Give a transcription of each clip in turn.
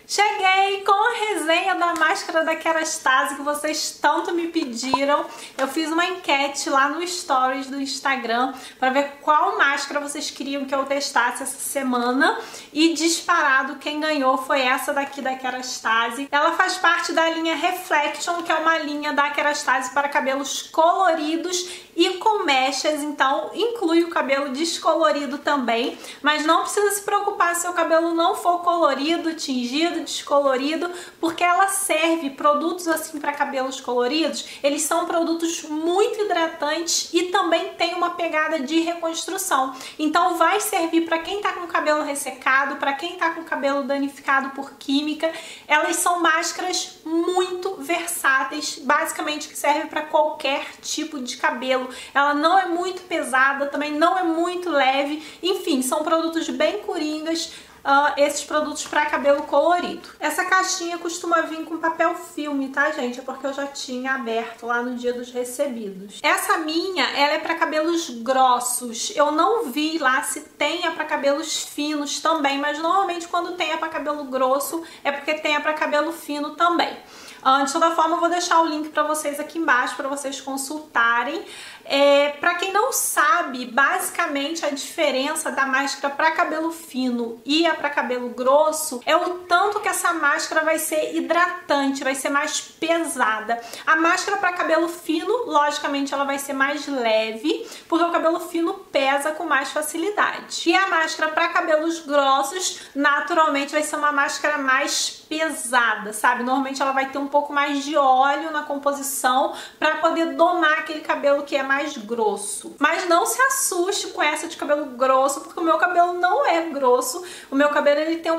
Cheguei com a resenha da máscara da Kerastase que vocês tanto me pediram. Eu fiz uma enquete lá no Stories do Instagram para ver qual máscara vocês queriam que eu testasse essa semana. E disparado, quem ganhou foi essa daqui da Kerastase. Ela faz parte da linha Reflection, que é uma linha da Kerastase para cabelos coloridos e com mechas, então inclui o cabelo descolorido também, mas não precisa se preocupar se o cabelo não for colorido, tingido, descolorido, porque ela serve, produtos assim para cabelos coloridos, eles são produtos muito hidratantes e também tem uma pegada de reconstrução, então vai servir para quem tá com o cabelo ressecado, para quem tá com o cabelo danificado por química. Elas são máscaras muito versáteis, basicamente que serve para qualquer tipo de cabelo. Ela não é muito pesada, também não é muito leve, enfim, são produtos bem coringas, esses produtos para cabelo colorido. Essa caixinha costuma vir com papel filme, tá, gente? É porque eu já tinha aberto lá no dia dos recebidos. Essa minha, ela é para cabelos grossos. Eu não vi lá se tenha para cabelos finos também, mas normalmente quando tenha para cabelo grosso é porque tenha para cabelo fino também. De toda forma, eu vou deixar o link para vocês aqui embaixo para vocês consultarem. Para quem não sabe, basicamente a diferença da máscara para cabelo fino e a para cabelo grosso é o tanto que essa máscara vai ser hidratante, vai ser mais pesada. A máscara para cabelo fino, logicamente, ela vai ser mais leve, porque o cabelo fino pesa com mais facilidade. E a máscara para cabelos grossos, naturalmente, vai ser uma máscara mais pesada, sabe? Normalmente ela vai ter um pouco mais de óleo na composição para poder domar aquele cabelo que é mais grosso. Mas não se assuste com essa de cabelo grosso, porque o meu cabelo não é grosso. O meu cabelo ele tem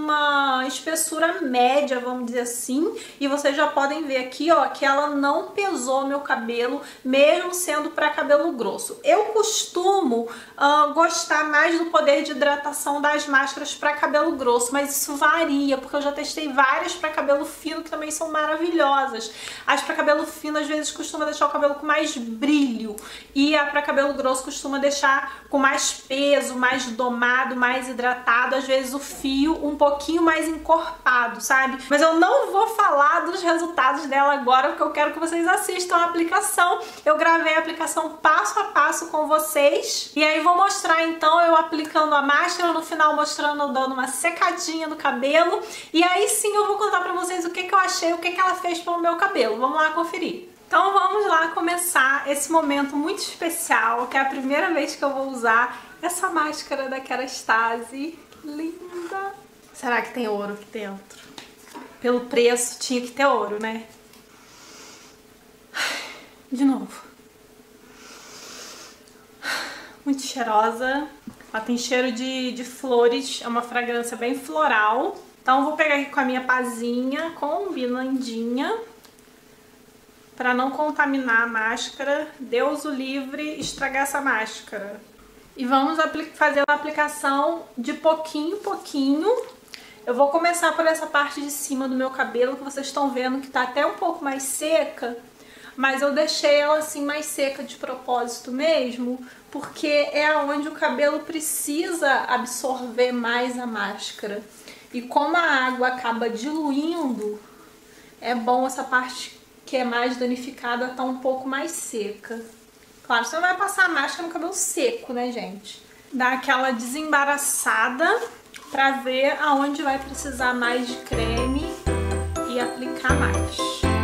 uma espessura média, vamos dizer assim, e vocês já podem ver aqui, ó, que ela não pesou meu cabelo, mesmo sendo para cabelo grosso. Eu costumo gostar mais do poder de hidratação das máscaras para cabelo grosso, mas isso varia, porque eu já testei várias para cabelo fino que também são maravilhosas. As para cabelo fino às vezes costuma deixar o cabelo com mais brilho e a para cabelo grosso costuma deixar com mais peso, mais domado, mais hidratado, às vezes o fio um pouquinho mais encorpado, sabe? Mas eu não vou falar dos resultados dela agora, porque eu quero que vocês assistam a aplicação. Eu gravei a aplicação passo a passo com vocês e aí vou mostrar então eu aplicando a máscara, no final mostrando eu dando uma secadinha no cabelo, e aí sim eu vou contar pra vocês o que eu achei, o que ela fez pelo meu cabelo. Vamos lá conferir. Então vamos lá começar esse momento muito especial, que é a primeira vez que eu vou usar essa máscara da Kerastase. Linda! Será que tem ouro aqui dentro? Pelo preço tinha que ter ouro, né? De novo. Muito cheirosa. Ela tem cheiro de flores, é uma fragrância bem floral. Então eu vou pegar aqui com a minha pazinha combinandinha para não contaminar a máscara. Deus o livre estragar essa máscara. E vamos fazer a aplicação de pouquinho em pouquinho. Eu vou começar por essa parte de cima do meu cabelo, que vocês estão vendo que tá até um pouco mais seca, mas eu deixei ela assim mais seca de propósito mesmo, porque é onde o cabelo precisa absorver mais a máscara. E como a água acaba diluindo, é bom essa parte que é mais danificada tá um pouco mais seca. Claro, você não vai passar a máscara no cabelo seco, né, gente? Dá aquela desembaraçada pra ver aonde vai precisar mais de creme e aplicar mais.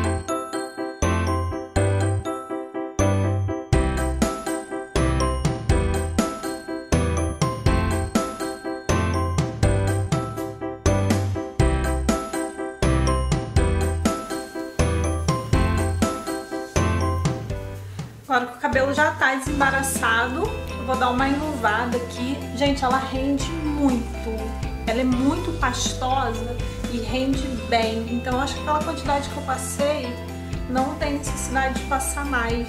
Agora que o cabelo já tá desembaraçado, eu vou dar uma enluvada aqui. Gente, ela rende muito. Ela é muito pastosa e rende bem. Então eu acho que aquela quantidade que eu passei, não tem necessidade de passar mais.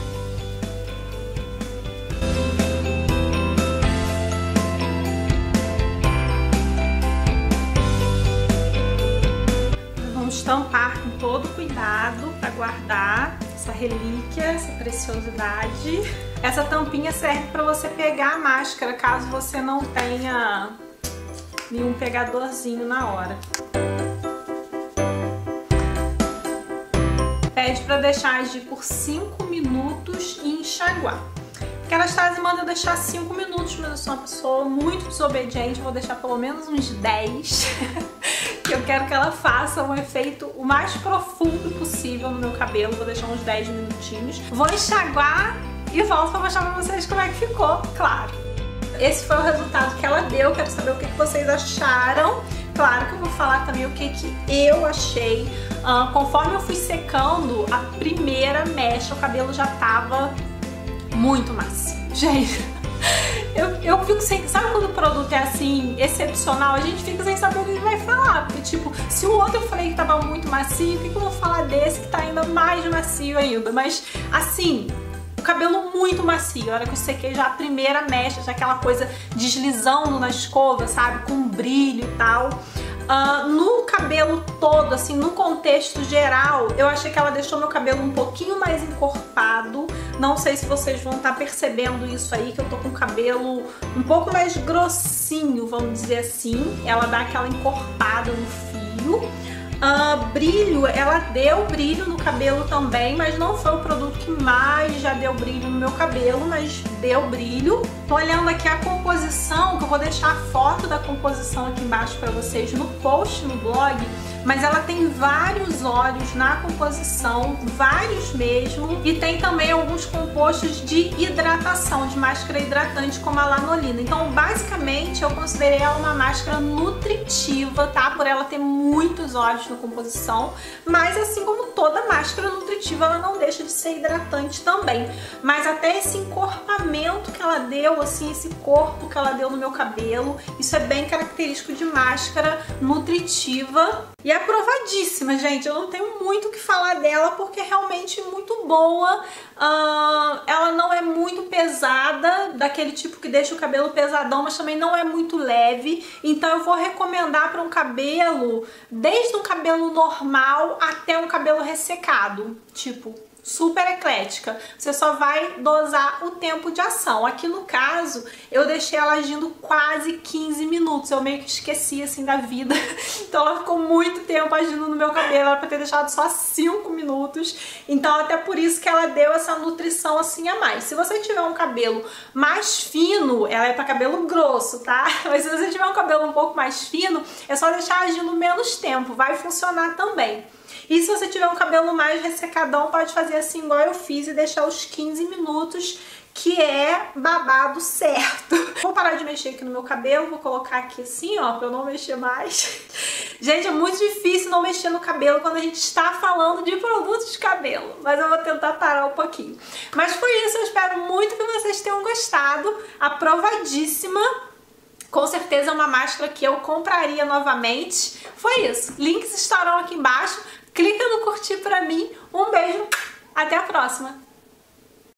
Vamos tampar com todo cuidado para guardar essa relíquia, essa preciosidade. Essa tampinha serve para você pegar a máscara, caso você não tenha nenhum pegadorzinho na hora. pede pra deixar agir por 5 minutos e enxaguar. Kerastase manda eu deixar 5 minutos, mas eu sou uma pessoa muito desobediente, vou deixar pelo menos uns 10. Que eu quero que ela faça um efeito o mais profundo possível no meu cabelo, vou deixar uns 10 minutinhos. Vou enxaguar e volto pra mostrar pra vocês como é que ficou, claro. Esse foi o resultado que ela deu, quero saber o que vocês acharam. Claro que eu vou falar também o que eu achei. Conforme eu fui secando, a primeira mecha, o cabelo já tava muito macio. Gente, eu fico sem... Sabe quando o produto é assim, excepcional? A gente fica sem saber o que ele vai falar. Porque tipo, se o outro eu falei que tava muito macio, o que eu vou falar desse que tá ainda mais macio ainda? Mas assim... O cabelo muito macio, a hora que eu sequei já a primeira mecha, já aquela coisa deslizando na escova, sabe? Com brilho e tal. No cabelo todo, assim, no contexto geral, eu achei que ela deixou meu cabelo um pouquinho mais encorpado. Não sei se vocês vão estar percebendo isso aí, que eu tô com o cabelo um pouco mais grossinho, vamos dizer assim. Ela dá aquela encorpada no fio. Brilho, ela deu brilho no cabelo também, mas não foi o produto que mais já deu brilho no meu cabelo, mas deu brilho. Tô olhando aqui a composição, que eu vou deixar a foto da composição aqui embaixo pra vocês no post no blog, mas ela tem vários óleos na composição, vários mesmo, e tem também alguns compostos de hidratação, de máscara hidratante, como a lanolina. Então, basicamente, eu considerei ela uma máscara nutritiva, tá? Por ela ter muitos óleos na composição, mas assim como toda máscara nutritiva, ela não deixa de ser hidratante também. Mas até esse encorpamento que ela deu, assim, esse corpo que ela deu no meu cabelo, isso é bem característico de máscara nutritiva. E é aprovadíssima, gente. Eu não tenho muito o que falar dela porque é realmente muito boa. Ela não é muito pesada, daquele tipo que deixa o cabelo pesadão, mas também não é muito leve. Então eu vou recomendar para um cabelo, desde um cabelo normal até um cabelo ressecado. Tipo, super eclética. Você só vai dosar o tempo de ação. Aqui no caso, eu deixei ela agindo quase 15 minutos. Eu meio que esqueci assim da vida. Então ela ficou muito tempo agindo no meu cabelo. Era pra ter deixado só 5 minutos. Então até por isso que ela deu essa nutrição assim a mais. Se você tiver um cabelo mais fino, ela é pra cabelo grosso, tá? Mas se você tiver um cabelo um pouco mais fino, é só deixar agindo menos tempo. Vai funcionar também. E se você tiver um cabelo mais ressecadão, pode fazer assim igual eu fiz e deixar os 15 minutos, que é babado certo. Vou parar de mexer aqui no meu cabelo, vou colocar aqui assim, ó, pra eu não mexer mais. Gente, é muito difícil não mexer no cabelo quando a gente está falando de produtos de cabelo, mas eu vou tentar parar um pouquinho. Mas foi isso, eu espero muito que vocês tenham gostado, aprovadíssima. Com certeza é uma máscara que eu compraria novamente. Foi isso, links estarão aqui embaixo. Clica no curtir pra mim. Um beijo, até a próxima!